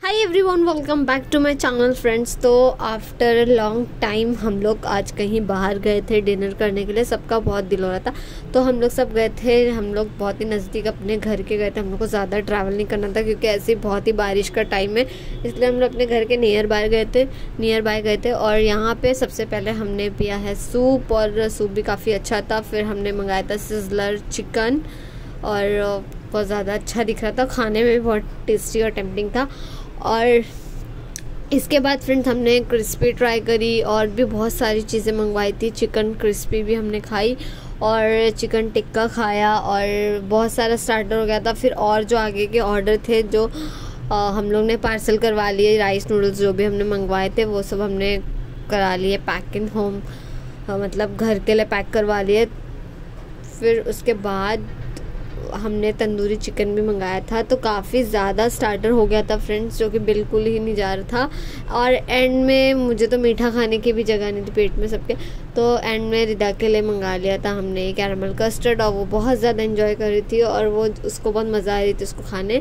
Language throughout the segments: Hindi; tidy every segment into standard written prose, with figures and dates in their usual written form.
Hi everyone, welcome back to my channel friends. तो आफ्टर लॉन्ग टाइम हम लोग आज कहीं बाहर गए थे डिनर करने के लिए। सबका बहुत दिल हो रहा था तो हम लोग सब गए थे। हम लोग बहुत ही नज़दीक अपने घर के गए थे। हम लोग को ज़्यादा ट्रैवल नहीं करना था क्योंकि ऐसे बहुत ही बारिश का टाइम है, इसलिए हम लोग अपने घर के नियर बाय गए थे। और यहाँ पर सबसे पहले हमने पिया है सूप, और सूप भी काफ़ी अच्छा था। फिर हमने मंगाया था सिजलर चिकन और बहुत ज़्यादा अच्छा दिख रहा था, खाने में भी बहुत टेस्टी और टेम्पटिंग था। और इसके बाद फ्रेंड्स हमने क्रिस्पी ट्राई करी और भी बहुत सारी चीज़ें मंगवाई थी। चिकन क्रिस्पी भी हमने खाई और चिकन टिक्का खाया और बहुत सारा स्टार्टर हो गया था। फिर और जो आगे के ऑर्डर थे जो हम लोग ने पार्सल करवा लिए, राइस नूडल्स जो भी हमने मंगवाए थे वो सब हमने करा लिए पैक इन होम, मतलब घर के लिए पैक करवा लिए। फिर उसके बाद हमने तंदूरी चिकन भी मंगाया था, तो काफ़ी ज़्यादा स्टार्टर हो गया था फ्रेंड्स, जो कि बिल्कुल ही नहीं जा रहा था। और एंड में मुझे तो मीठा खाने की भी जगह नहीं थी पेट में सबके, तो एंड में रिदा के लिए मंगा लिया था हमने कैरामल कस्टर्ड, और वो बहुत ज़्यादा एंजॉय कर रही थी और वो उसको बहुत मज़ा आ रही थी उसको खाने।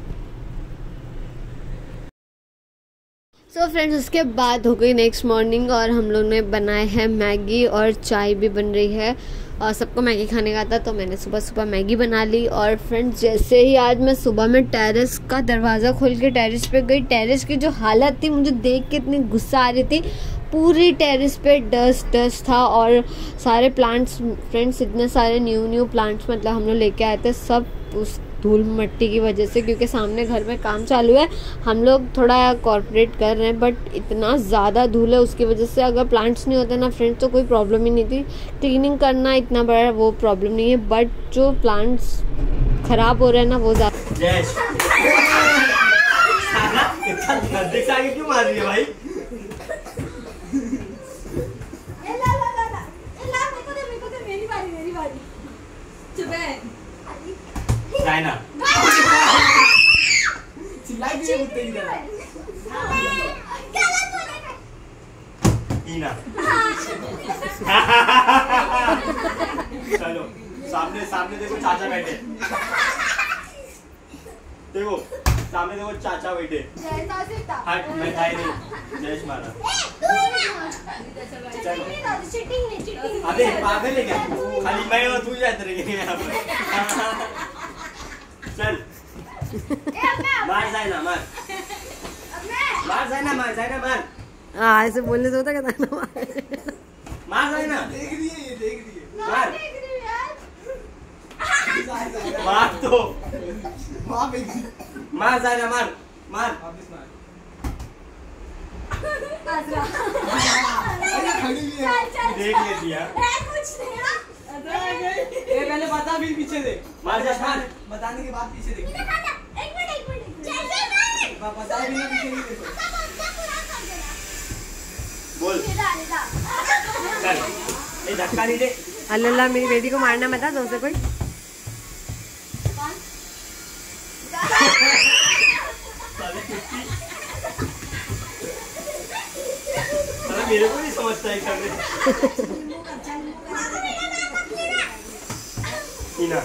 तो फ्रेंड्स उसके बाद हो गई नेक्स्ट मॉर्निंग और हम लोग ने बनाए हैं मैगी और चाय भी बन रही है। और सबको मैगी खाने का था तो मैंने सुबह मैगी बना ली। और फ्रेंड्स जैसे ही आज मैं सुबह में टेरेस का दरवाज़ा खोल के टेरेस पे गई, टेरेस की जो हालत थी मुझे देख के इतनी गुस्सा आ रही थी। पूरी टेरेस पे डस्ट था और सारे प्लांट्स फ्रेंड्स, इतने सारे न्यू प्लांट्स मतलब हम लोग लेके आए थे, सब उस धूल मिट्टी की वजह से, क्योंकि सामने घर में काम चालू है। हम लोग थोड़ा कॉर्पोरेट कर रहे हैं बट इतना ज़्यादा धूल है उसकी वजह से। अगर प्लांट्स नहीं होते ना फ्रेंड्स तो कोई प्रॉब्लम ही नहीं थी, क्लीनिंग करना इतना बड़ा वो प्रॉब्लम नहीं है, बट जो प्लांट्स खराब हो रहे हैं ना वो ज़्यादा। क्यों मार रही है भाई? चाइना ईना चलो सामने देखो चाचा बैठे, देखो सामने देखो चाचा बैठे। हट, मैं खाई नहीं, जयश मारा। अबे पागल है क्या? खाली मैं और तू जाते रहेंगे यहाँ पर। चल मार जाइना मार। हाँ ऐसे बोलने से होता क्या था ना, मार जाइना। देख रही है मार तो मार जाइना मार। देख लेती है पहले बता, फिर पीछे देख। मार बताने के बाद पीछे देख। एक मिनट बता भी नहीं, पीछे नहीं देखो। बोल चल, ये धक्का नहीं दे। अल्लाह मेरी बेटी को मारना मत दो से कोई। मेरे को नहीं समझता है करने। ईना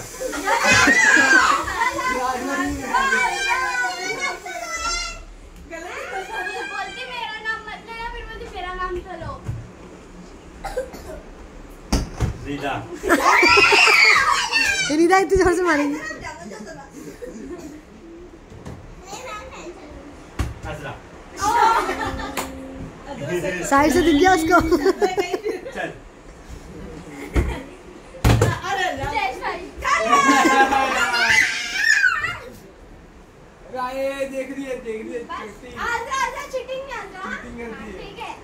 रिदा इतनी जोर से मारेंगे। साइड से दिख गया उसको। चल देख रही है चीटिंग ठीक है।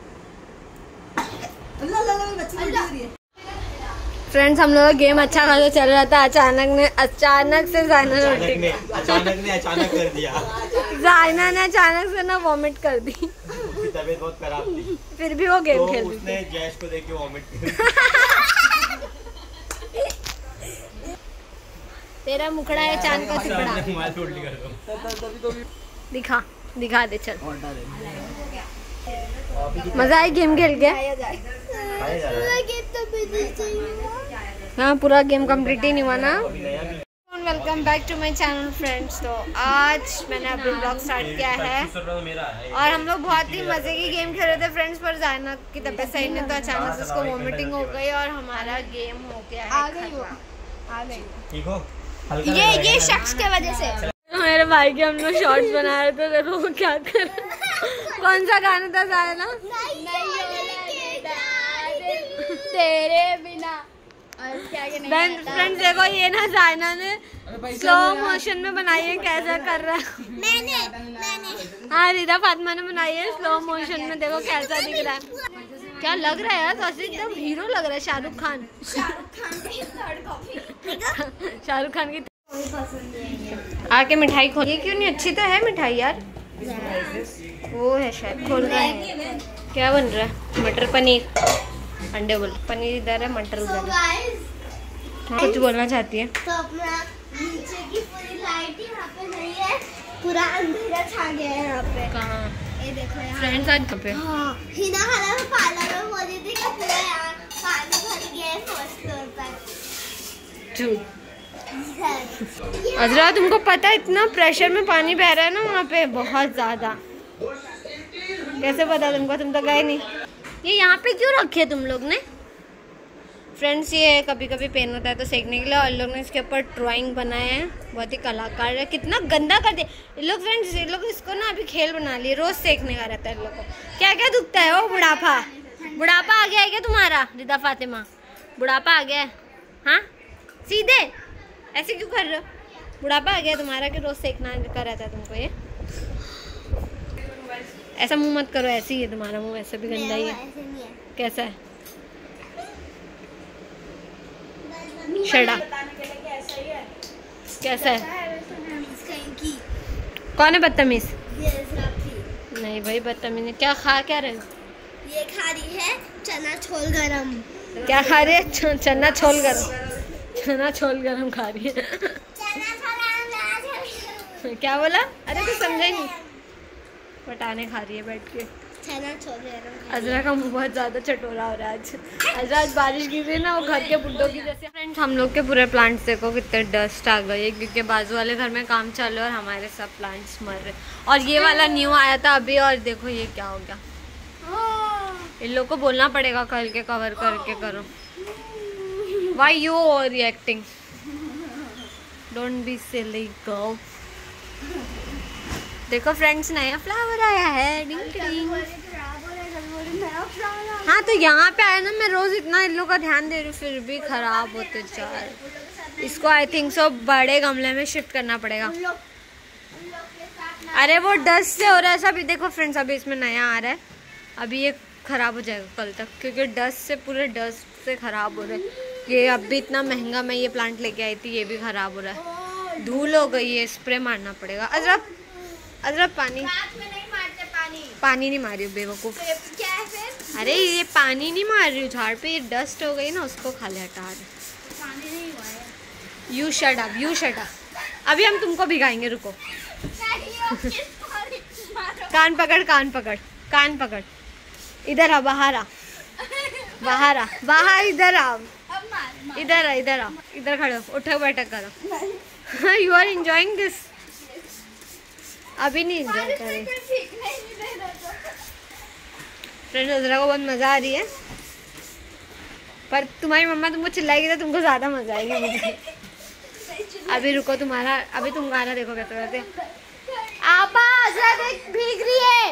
फ्रेंड्स हम लोग का गेम अच्छा खासा चल रहा था, अचानक से जायना ने अचानक से ना वॉमिट कर दी। उसकी तबीयत बहुत खराब थी, फिर भी वो गेम खेल रही थी। उसने जैश को देख के वॉमिट की। तेरा मुखड़ा है चांद का सिकड़ा। दिखा दे चल। मजा आई गेम खेल के? हाँ पूरा गेम कंप्लीट ही नहीं हुआ ना। Welcome back to my channel friends. तो आज मैंने अभी ब्लॉग स्टार्ट किया है और हम लोग बहुत ही मज़े की गेम खेल रहे थे फ्रेंड्स, पर जाना की तबीयत सही नहीं तो अचानक से उसको वॉमिटिंग हो गई और हमारा गेम हो गया है ये शख्स के वजह से। मेरे भाई के हम लोग शॉर्ट्स बना रहे थे, देखो वो क्या कर कौन सा गाना था जाना तेरे बिना फ्रेंड्स। देखो ये ना जायना ने स्लो मोशन में बनाई है, कैसा कर रहा है। मैंने हाँ रिदा फातिमा ने बनाई है स्लो मोशन में, देखो कैसा दिख रहा है। क्या लग रहा है यार, तो एकदम हीरो लग रहा है शाहरुख खान की। आके मिठाई खोल, ये क्यों नहीं अच्छी तो है मिठाई यार, वो है शायद खोल रहा है। क्या बन रहा है? मटर पनीर, अंडे बोल, पनीर इधर है मटर उधर है। कुछ बोलना चाहती है? तो अपना नीचे की पूरी लाइट यहाँ पे नहीं है, पूरा अंधेरा छा गया है यहाँ पे। कहाँ? ये देखो यहाँ फ्रेंड्स आज पे हिना हाल में पार्लर में बोल रही थी कि पूरा यहाँ पानी भर गया है फर्स्ट फ्लोर पर। अजरा तुमको पता है इतना प्रेशर में पानी बह रहा है ना वहाँ पे, बहुत ज्यादा। कैसे पता तुमको? तुम तो गए नहीं। ये यहाँ पे क्यों रखे तुम लोग ने? फ्रेंड्स ये कभी कभी पेन होता है तो सेकने के लिए, और लोग ने इसके ऊपर ड्राइंग बनाए हैं, बहुत ही कलाकार है। कितना गंदा कर दिया ये लोग फ्रेंड्स। ये लोग इसको ना अभी खेल बना लिए, रोज सेकने का रहता है इन लोग को। क्या क्या दुखता है? वो बुढ़ापा बुढ़ापा आ गया है क्या तुम्हारा रिदा फातिमा? बुढ़ापा आ गया है? हाँ सीधे ऐसे क्यों कर रहे हो? बुढ़ापा आ गया तुम्हारा कि रोज सेकना का रहता है तुमको? ये ऐसा मुंह मत करो, ऐसे ही है तुम्हारा मुंह, ऐसे भी गंदा ही है। कैसा है? शड़ा कैसा है? कौन है बदतमीज? नहीं भाई बदतमीज नहीं। क्या खा क्या रहे हो? ये खा रही है चना छोल गरम। क्या खा रही है? चना छोल गरम। चना छोल गरम खा रही है। क्या बोला? अरे तो समझा ही नहीं। बटाने खा रही है बैठ के। अजरा का मुंह बहुत ज्यादा चटोरा हो रहा है आज। अजरा आज बारिश गिर रही है ना, वो घर के बुड्ढों की जैसे। फ्रेंड्स हम लोग के पूरे प्लांट्स देखो कितने डस्ट आ गई है, क्योंकि बाजू वाले घर में काम चालू है और हमारे सब प्लांट्स मर रहे। और ये वाला न्यू आया था अभी, और देखो ये क्या हो गया। इन लोग को बोलना पड़ेगा कल के कवर करके करो। Why you overreacting? Don't be silly girl. देखो फ्रेंड्स नया फ्लावर आया है, डिंग डिंग। हाँ तो यहाँ पे आया ना, मैं रोज इतना इन लोग का ध्यान दे रही हूँ फिर भी खराब होते जा रहे। इसको आई थिंक सो बड़े गमले में शिफ्ट करना पड़ेगा। अरे वो डस्ट से हो रहा है सब। देखो फ्रेंड्स अभी इसमें नया आ रहा है, अभी ये खराब हो जाएगा कल तक, क्योंकि डस्ट से पूरे डस्ट से खराब हो रहा है। ये अभी इतना महंगा मैं ये प्लांट लेके आई थी, ये भी खराब हो रहा है, धूल हो गई है, स्प्रे मारना पड़ेगा। अजरा पानी पानी नहीं मारी हूँ बेवकूफ़। क्या है फिर? अरे ये पानी नहीं मार रही हूँ, झाड़ पे ये डस्ट हो गई ना, उसको खाली हटा रहे। पानी नहीं हुआ है। You shut up. अभी हम तुमको भिगाएंगे, रुको। कान पकड़ इधर आ, बाहर इधर आ, इधर खड़ो, उठक बैठक करो। You are enjoying this? अभी नहीं एंजॉय करें फ्रेंड। अजरा को बहुत मज़ा आ रही है, पर तुम्हारी मम्मा तुमको चिल्लाएगी तो तुमको ज़्यादा मज़ा आएगी मुझे। अभी रुको, अभी तुम गाना देखो कैसे करते। आपा अजरा देख भीग रही है।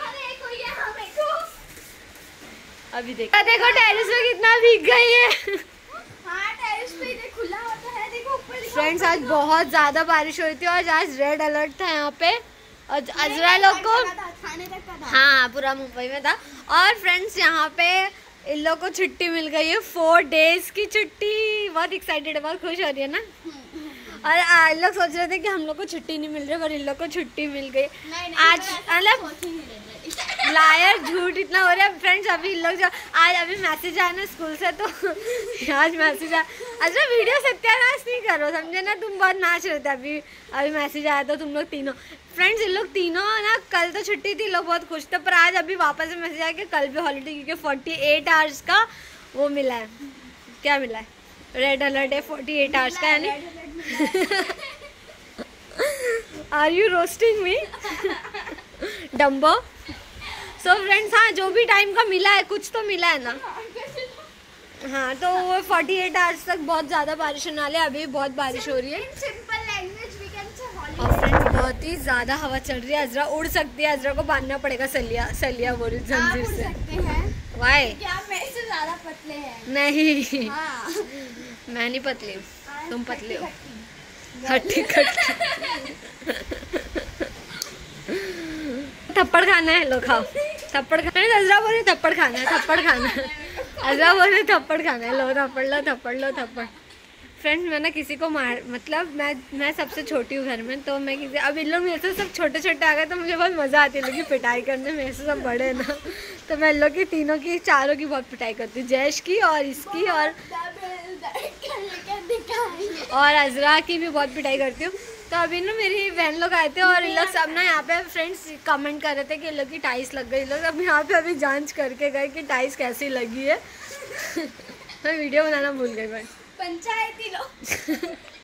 अभी देखो टेरेस पे कितना भीग गई है। हाँ टेरेस पे देख खुला होता है, देखो ऊपर। फ्रेंड्स आज बहुत ज्यादा बारिश हुई थी और आज रेड अलर्ट था यहाँ पे, और अजरा लोग को हाँ पूरा मुंबई में था। और फ्रेंड्स यहाँ पे इन लोग को छुट्टी मिल गई है, 4 डेज की छुट्टी। बहुत एक्साइटेड है, बहुत खुश हो रही है ना। और इन लोग सोच रहे थे कि हम लोग को छुट्टी नहीं मिल रही, पर इन लोग को छुट्टी मिल गई आज। मतलब लायर झूठ इतना हो रहा है फ्रेंड्स। अभी लोग जो आज अभी मैसेज आया ना स्कूल से, तो आज मैसेज आया। अच्छा वीडियो सत्यानाश नहीं करो, समझे ना? तुम बहुत नाच रहे थे अभी मैसेज आया तो तुम लोग तीनों फ्रेंड्स, इन लोग तीनों ना, कल तो छुट्टी थी, लोग बहुत खुश थे, पर आज अभी वापस से मैसेज आया कि कल भी हॉलीडे, क्योंकि 48 आवर्स का वो मिला है। क्या मिला है? रेड अलर्ट है 48 आवर्स का, यानी are you roasting me Dumbo? So friends, हाँ जो भी टाइम का मिला है कुछ तो मिला है ना। हाँ तो वो 48 आवर्स तक बहुत ज़्यादा बारिश होने वाली है। अभी बहुत बारिश हो रही है और फ्रेंड्स बहुत ही ज़्यादा हवा चल रही है। अजरा उड़ सकती है, अजरा को बांधना पड़ेगा सलिया बोली जंजीर से। वाई मेरे से ज़्यादा पतले हैं? नहीं हाँ। मैं नहीं पतली हूँ, तुम पतले हो। खट्टी खट्टी थप्पड़ खाना है, लो खाओ थप्पड़ खाना है। अजरा बोले थप्पड़ खाना है, थप्पड़ खाना है। अजरा बोले थप्पड़ खाना है, लो थप्पड़ लो थप्पड़ लो थप्पड़। फ्रेंड्स मैं ना किसी को मार मतलब मैं सबसे छोटी हूँ घर में, तो मैं किसी अब इन लोग मेरे से सब छोटे छोटे आ गए तो मुझे बहुत मज़ा आती है लोग की पिटाई करने। मेरे से सब बड़े ना, तो मैं इन लोग की तीनों की चारों की बहुत पिटाई करती हूँ, जयेश की और इसकी और अजरा की भी बहुत पिटाई करती हूँ। तो अभी ना मेरी बहन लोग आए थे और इन लोग सब ना यहाँ पे फ्रेंड्स कमेंट कर रहे थे कि इन लोग की टाइल्स लग गई। लोग अब यहाँ पे अभी जांच करके गए कि टाइल्स कैसी लगी है। मैं वीडियो बनाना भूल गई भाई। पंचायती लोग